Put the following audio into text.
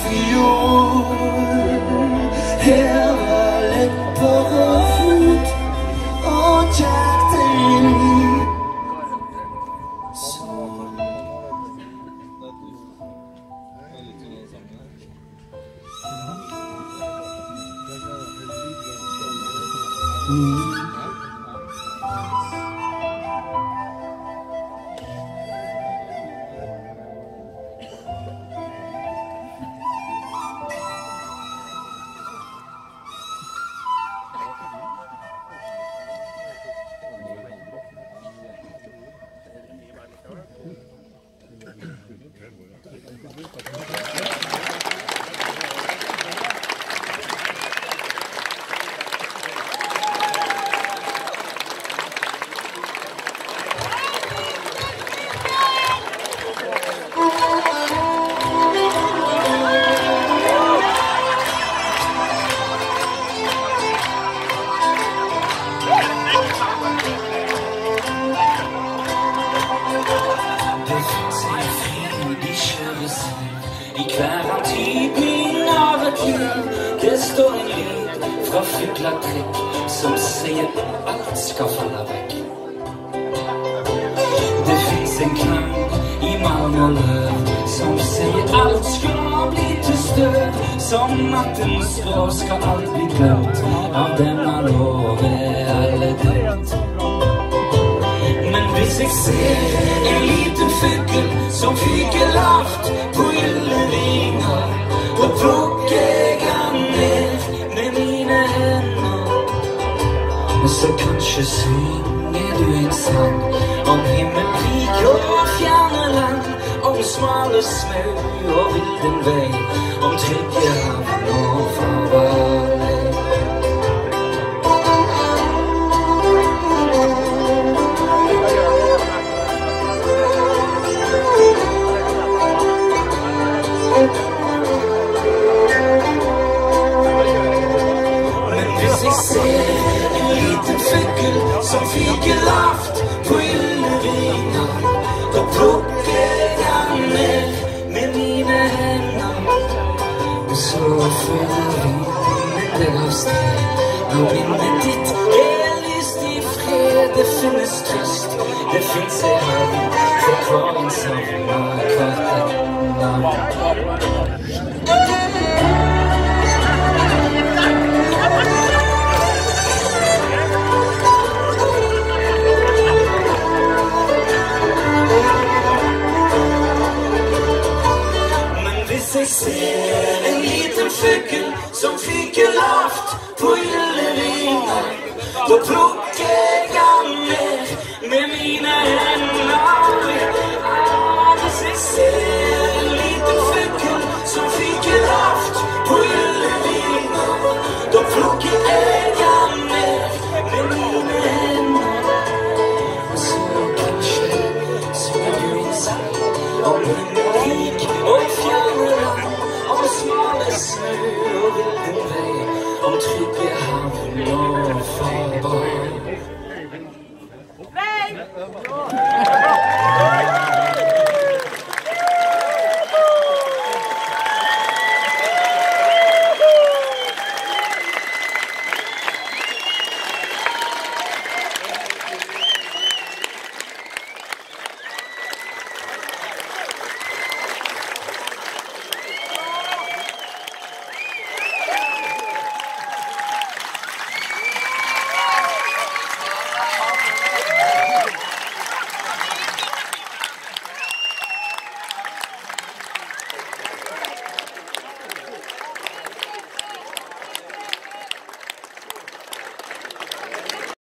fjord. Her var lepper og fot og hjertet i sånn. I hver antydning av et liv, det står en lyd fra fugletrekk som sier alt skal falle vekk. Det finnes en klang i malm og løv som sier alt skal bli til støv, som nattens strå skal alt bli glemt, av denne lov alle dømt. Men hvis jeg ser en liten fugl som fyker lavt på gylne vinger, da plukker jeg han ned med mine hender. Så kanskje synger du en sang om himmelrik og fjerne land, om smale smau og vilden vei, om trygge havn og farvei. Som fyker lavt på gylne vinger, da plukker jeg han ned med mine hender. Og så føler vinden deg av sted, når minnet ditt er lyst i fred. Det finnes trøst, det finnes en havn for hver en savn og hvert et navn. Jeg ser en liten fugl som fyker lavt på gylne vinger, da plukker jeg han ned med mine hender. Hvis jeg ser en liten fugl som fyker lavt på gylne vinger, da plukker jeg han ned med mine hender. Så kanskje synger du en sang om himmelrik og fjerne land, om smale snø og vilden vei, om trygge havn og farvei.